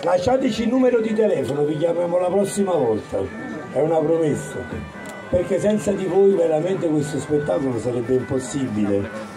lasciateci il numero di telefono, vi chiamiamo la prossima volta, è una promessa, perché senza di voi veramente questo spettacolo sarebbe impossibile.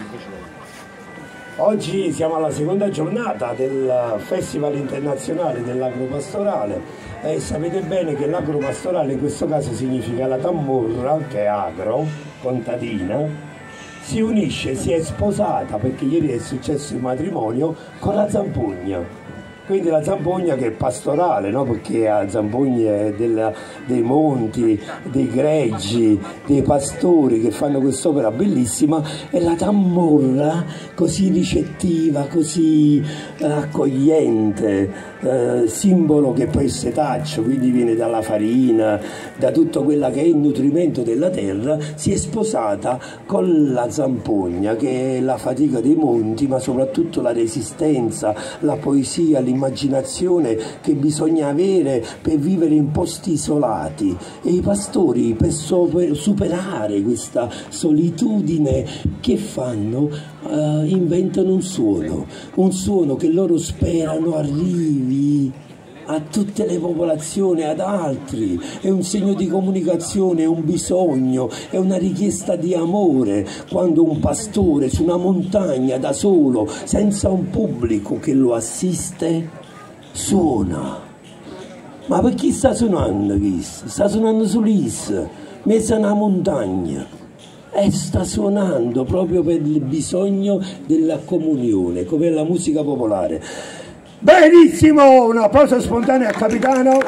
Oggi siamo alla seconda giornata del Festival Internazionale dell'Agropastorale e sapete bene che l'agropastorale in questo caso significa la Tamurra, che è agro, contadina, si unisce, si è sposata, perché ieri è successo il matrimonio, con la Zampogna. Quindi la Zampogna che è pastorale, no? Perché la Zampogna è dei monti, dei greggi, dei pastori che fanno quest'opera bellissima, e la Tamurra così ricettiva, così accogliente, simbolo che poi è setaccio, quindi viene dalla farina, da tutto quello che è il nutrimento della terra, si è sposata con la Zampogna, che è la fatica dei monti, ma soprattutto la resistenza, la poesia, l'immaginazione che bisogna avere per vivere in posti isolati. E i pastori, per superare questa solitudine, che fanno? Inventano un suono che loro sperano arrivi a tutte le popolazioni, ad altri. È un segno di comunicazione, è un bisogno, è una richiesta di amore. Quando un pastore su una montagna da solo, senza un pubblico che lo assiste, suona. Ma per chi sta suonando? Sta suonando sull'Is, messa nella montagna. E sta suonando proprio per il bisogno della comunione, come la musica popolare. Benissimo, un applauso spontaneo al capitano.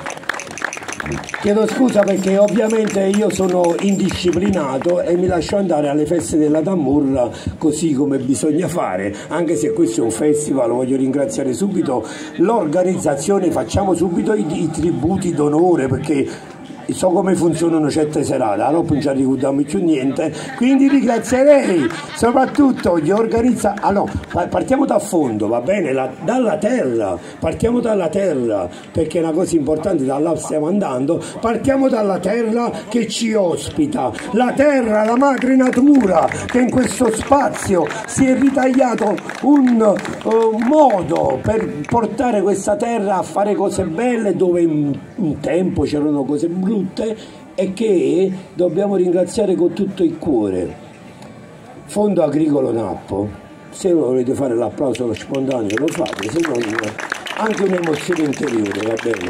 Chiedo scusa perché ovviamente io sono indisciplinato e mi lascio andare alle feste della Tamurra così come bisogna fare, anche se questo è un festival. Voglio ringraziare subito l'organizzazione, facciamo subito i tributi d'onore, perché so come funzionano certe serate, allora non ci ricordiamo più niente, quindi ringrazierei soprattutto gli organizzatori. Allora, partiamo da fondo, va bene? Dalla terra, partiamo dalla terra, perché è una cosa importante, da là stiamo andando, partiamo dalla terra che ci ospita, la terra, la madre natura, che in questo spazio si è ritagliato un modo per portare questa terra a fare cose belle, dove un tempo c'erano cose brutte, e che dobbiamo ringraziare con tutto il cuore. Fondo Agricolo Nappo, se volete fare l'applauso spontaneo lo fate, se no anche un'emozione interiore, va bene.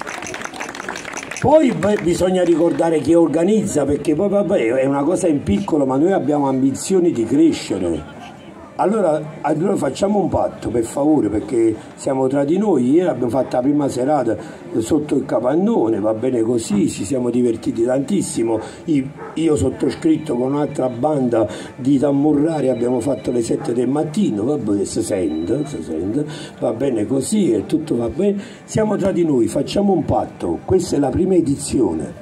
Poi bisogna ricordare chi organizza, perché poi vabbè, è una cosa in piccolo, ma noi abbiamo ambizioni di crescere. Allora facciamo un patto, per favore, perché siamo tra di noi. Ieri abbiamo fatto la prima serata sotto il capannone, va bene così, ci siamo divertiti tantissimo. Io sottoscritto con un'altra banda di Tamurrari abbiamo fatto le 7 del mattino, va bene, si sente, va bene così e tutto va bene. Siamo tra di noi, facciamo un patto, questa è la prima edizione,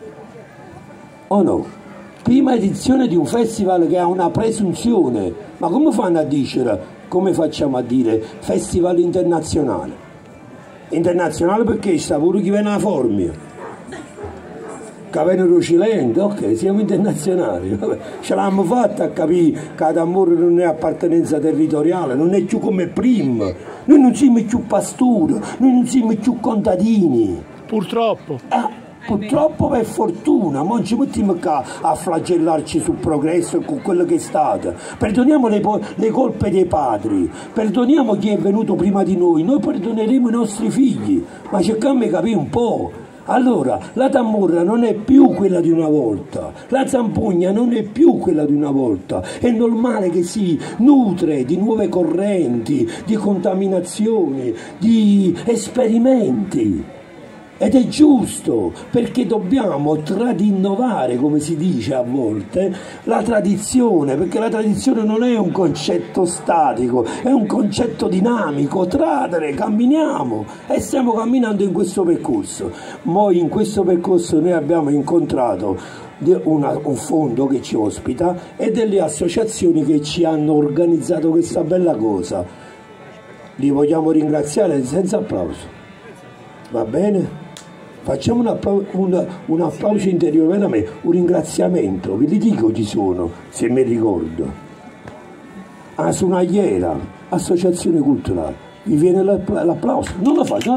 o no? Prima edizione di un festival che ha una presunzione, ma come fanno a dire, come facciamo a dire festival internazionale? Internazionale perché sta pure chi viene a Formia, che vengono cilenti, ok, siamo internazionali. Ce l'abbiamo fatta a capire che la Tamurra non è appartenenza territoriale, non è più come prima, noi non siamo più pastori, noi non siamo più contadini. Purtroppo. Purtroppo, per fortuna, non ci mettiamo qua a flagellarci sul progresso e con quello che è stato. Perdoniamo le colpe dei padri, perdoniamo chi è venuto prima di noi perdoneremo i nostri figli, ma cerchiamo di capire un po'. Allora, la Tamurra non è più quella di una volta, la Zampogna non è più quella di una volta, è normale che si nutre di nuove correnti, di contaminazioni, di esperimenti. Ed è giusto, perché dobbiamo tradinnovare, come si dice a volte, la tradizione, perché la tradizione non è un concetto statico, è un concetto dinamico. Tradere, camminiamo e stiamo camminando in questo percorso. Poi in questo percorso noi abbiamo incontrato un fondo che ci ospita e delle associazioni che ci hanno organizzato questa bella cosa. Li vogliamo ringraziare senza applauso, va bene? Facciamo un applauso interiore da me, un ringraziamento, ve li dico chi sono, se mi ricordo. Sunagliera, associazione culturale, vi viene l'applauso, non lo fa.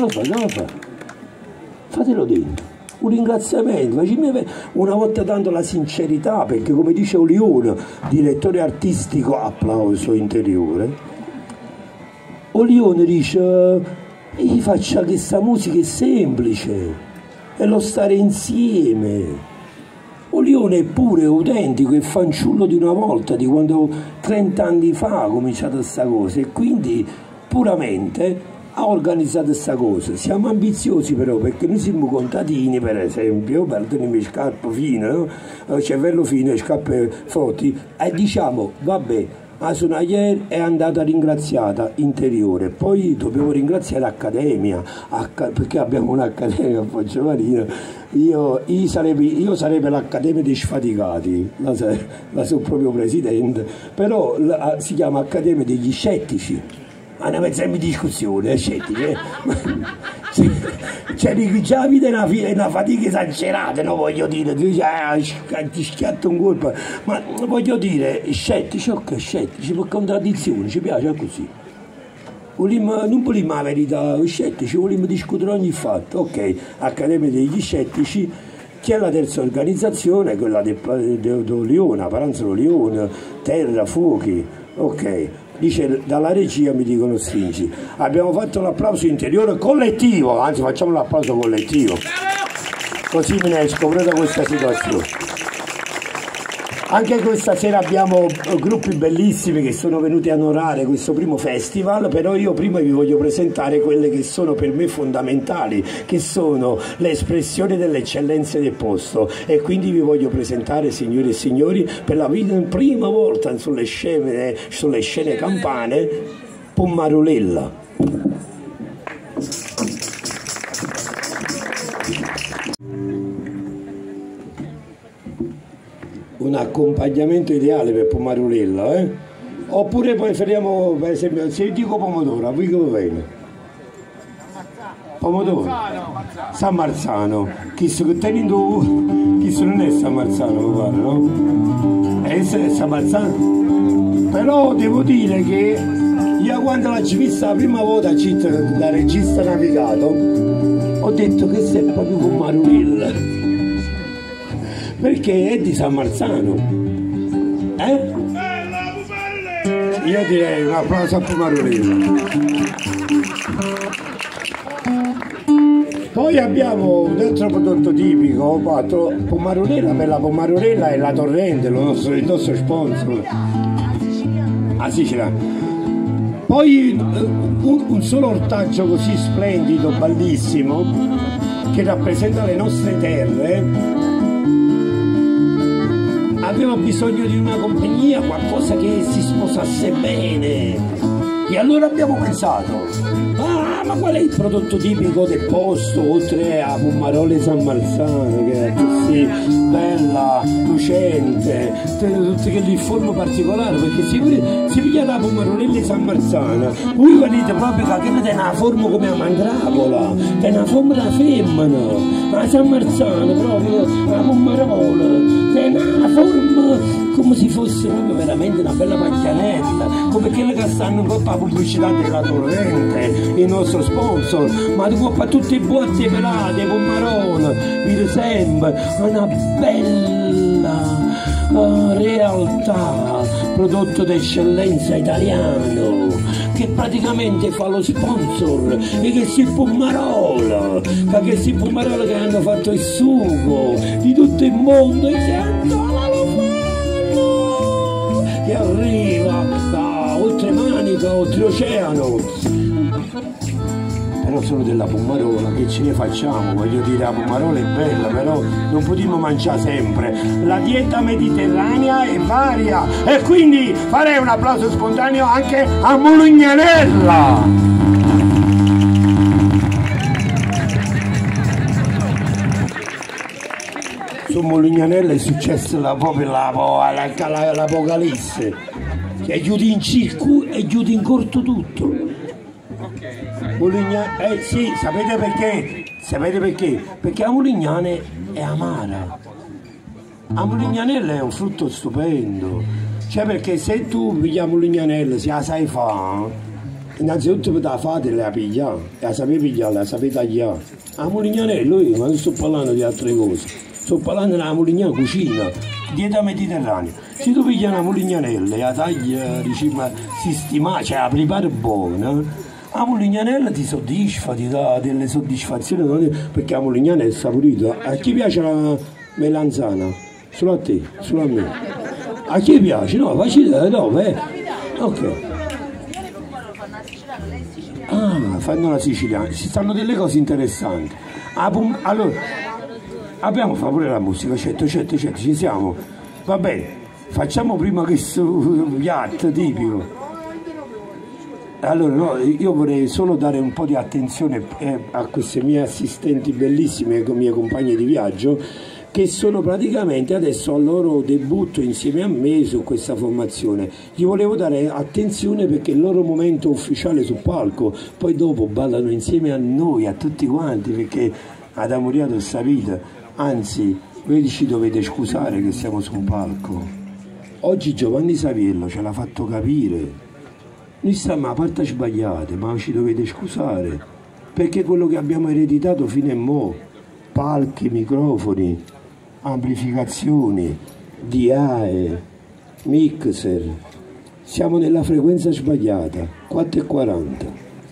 Fatelo dentro. Un ringraziamento, facimi una volta tanto la sincerità, perché come dice Olione, direttore artistico, applauso interiore, Olione dice, io faccio questa musica è semplice, è lo stare insieme. Olione è pure autentico, è fanciullo di una volta, di quando 30 anni fa ha cominciato questa cosa, e quindi puramente ha organizzato questa cosa. Siamo ambiziosi però, perché noi siamo contadini, per esempio, per tenere le scarpe fine, no? Cervello fine, scarpe forti, e diciamo vabbè, la Sunayer è andata ringraziata interiore, poi dobbiamo ringraziare l'Accademia, perché abbiamo un'Accademia a Foggiamarina. Io sarebbe l'Accademia dei Sfaticati, la sono proprio presidente, però si chiama Accademia degli Scettici. Ne mettiamo in discussione, scettici. Cioè, già vita è una fatica esagerata, non voglio dire, ti schiatto un colpo, ma voglio dire, scettici, ok, scettici, per contraddizione, ci piace così. Non vogliamo la verità, scettici, vogliamo discutere ogni fatto, ok, Accademia degli Scettici. C'è la terza organizzazione, quella di Lione, Paranzolo Lione, Terra, Fuochi, ok. Dice, dalla regia mi dicono stringi. Abbiamo fatto l'applauso interiore collettivo, anzi facciamo l'applauso collettivo. Così me ne esco proprio da questa situazione. Anche questa sera abbiamo gruppi bellissimi che sono venuti a onorare questo primo festival, però io prima vi voglio presentare quelle che sono per me fondamentali, che sono le espressioni delle eccellenze del posto, e quindi vi voglio presentare, signori e signori, per la prima volta sulle scene campane, Pomarolella. Un accompagnamento ideale per Pomarolella, eh? Oppure preferiamo, per esempio, se io dico pomodoro, a voi come viene? Pomodoro? San Marzano. Chi non è San Marzano, mi pare, no? È San Marzano? Però devo dire che io quando l'ho vista la prima volta da regista navigato, ho detto che sei proprio Pomarolella. Perché è di San Marzano, Io direi un applauso a Pomarolella. Poi abbiamo un altro prodotto tipico, Pomarolella, per la Pomarolella è la Torrente, il nostro sponsor. Ah sì, ce l'ha. Poi un solo ortaggio così splendido, bellissimo, che rappresenta le nostre terre. Aveva bisogno di una compagnia, qualcosa che si sposasse bene, e allora abbiamo pensato, ma qual è il prodotto tipico del posto, oltre a Pomarole San Marzano, che è così bella, lucente, che forma particolare, perché si piglia da Pomarolella San Marzano, voi vedete proprio che tiene una forma come una mandragola, tiene una forma da femmina, ma San Marzano proprio, la Pomarola, tiene una forma come se fosse proprio veramente una bella macchianetta, come quelle che stanno un po' la pubblicità della Torrente, il nostro sponsor, ma ti può fare tutte le botte pelate, Pomarone, vi sembra una bella realtà, prodotto d'eccellenza italiano, che praticamente fa lo sponsor, e che si Pomarola, che si Pomarola che hanno fatto il sugo di tutto il mondo, e che ancora lo fanno, che arriva da oltremanica, oltreoceano. Però sono della Pomarola, che ce ne facciamo? Voglio dire, la Pomarola è bella, però non potremmo mangiare sempre. La dieta mediterranea è varia, e quindi farei un applauso spontaneo anche a Mulugnanella. Su Mulugnanella è successo proprio l'apocalisse, che è chiuso in circo e chiuso in corto tutto. Sì, sapete perché? Sapete perché? Perché la Mulignane è amara. La Mulignanella è un frutto stupendo. Cioè, perché se tu pigli la Mulignanella, se la sai fare, Innanzitutto per la fate la piglia, la sapete pigliare, la sapete tagliare. La Mulignanella, io non sto parlando di altre cose, sto parlando della Mulignana cucina, dieta mediterranea. Se tu pigli una Mulignanella e la tagli, diciamo, sistemata, cioè la prepari buona, la Mulignanella ti soddisfa, ti dà delle soddisfazioni, perché la Mulignana è saporita. A chi piace la melanzana? Solo a te, solo a me. A chi piace? No, facile, dove? Ok. Ah, fanno la siciliana, ci stanno delle cose interessanti. Allora, abbiamo fatto pure la musica, certo, ci siamo. Va bene, facciamo prima questo piatto tipico. Allora, no, io vorrei solo dare un po' di attenzione a queste mie assistenti bellissime, mie compagne di viaggio, che sono praticamente adesso al loro debutto insieme a me su questa formazione. Gli volevo dare attenzione perché è il loro momento ufficiale sul palco, poi dopo ballano insieme a noi, a tutti quanti, perché ad Amuriato sapete, anzi, voi ci dovete scusare che siamo su un palco. Oggi Giovanni Saviello ce l'ha fatto capire, noi stiamo a parte sbagliate, ma ci dovete scusare, perché quello che abbiamo ereditato fino a mo', palchi, microfoni, amplificazioni, DAE, mixer, siamo nella frequenza sbagliata, 4,40.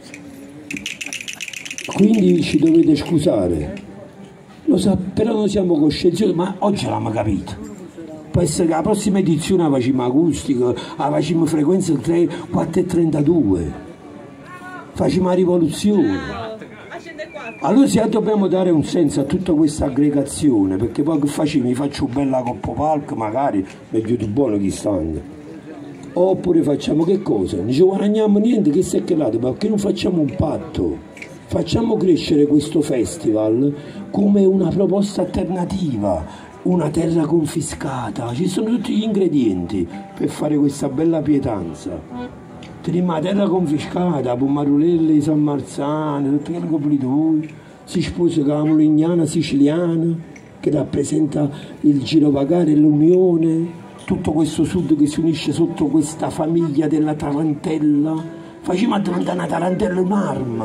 Quindi ci dovete scusare, lo so, però noi siamo coscienziosi, ma oggi l'abbiamo capito. Può essere che la prossima edizione la facciamo acustica, la facciamo frequenza 4,32, facciamo la rivoluzione. Allora se dobbiamo dare un senso a tutta questa aggregazione, perché poi che faccio? Mi faccio bella coppa palco, magari meglio di buono chi stanno. Oppure facciamo che cosa? Non ci guadagniamo niente, che se che là, perché non facciamo un patto? Facciamo crescere questo festival come una proposta alternativa, una terra confiscata, ci sono tutti gli ingredienti per fare questa bella pietanza. Teniamo la terra confiscata, Pomarulelle di San Marzano, tutto quello che volete voi. Si sposa con la Mulignana siciliana, che rappresenta il girovagare e l'unione, tutto questo sud che si unisce sotto questa famiglia della tarantella. Facciamo diventare una tarantella un'arma.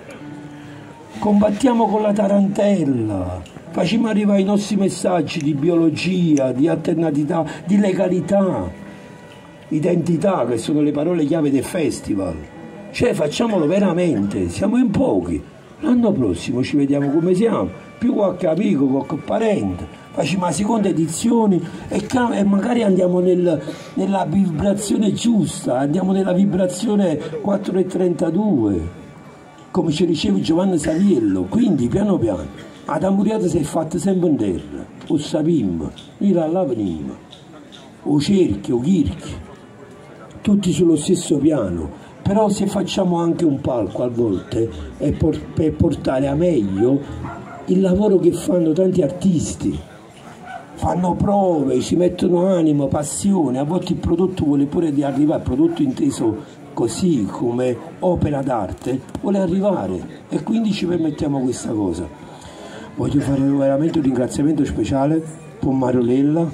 Combattiamo con la tarantella. Facciamo arrivare i nostri messaggi di biologia, di alternatività, di legalità. Identità, che sono le parole chiave del festival, cioè facciamolo veramente, siamo in pochi, l'anno prossimo ci vediamo come siamo, più qualche amico, qualche parente, facciamo la seconda edizione e magari andiamo nella vibrazione giusta, andiamo nella vibrazione 4,32, come ci diceva Giovanni Saviello. Quindi piano piano, ad Amuriato si è fatta sempre in terra, o sapimmo, noi là venimmo, o cerchi, o chirchi, tutti sullo stesso piano, però se facciamo anche un palco a volte è per portare a meglio il lavoro che fanno tanti artisti, fanno prove, ci mettono animo, passione, a volte il prodotto vuole pure di arrivare, il prodotto inteso così come opera d'arte vuole arrivare e quindi ci permettiamo questa cosa. Voglio fare veramente un ringraziamento speciale per Marolella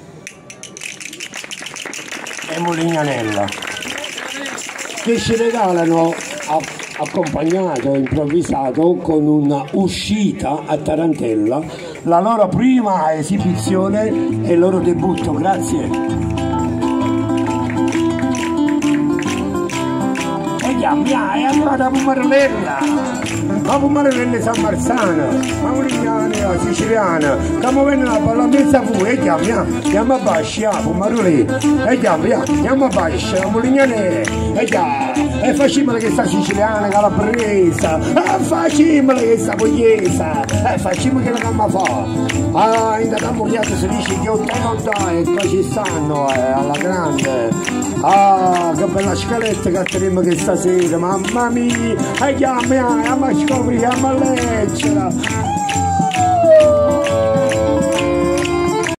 e Mulignanella, che ci regalano, accompagnato, improvvisato, con una uscita a Tarantella, la loro prima esibizione e il loro debutto. Grazie. È arrivata la Pomarolella, la Pomarolella di San Marzano, la Mulignana siciliana, che mi venne a parlare mezza fu, e chiama a Bascia, la Pomarolella, e chiama a Bascia, la Mulignana, e facciamola che sta siciliana, calabresa, facciamola che sta pugliese, facciamola che la gamma fa. Intanto a Muriato si dice che non dai, e qua ci stanno, alla grande. Che bella scaletta che teniamo questa sera, mamma mia, ma scopri, a leggera.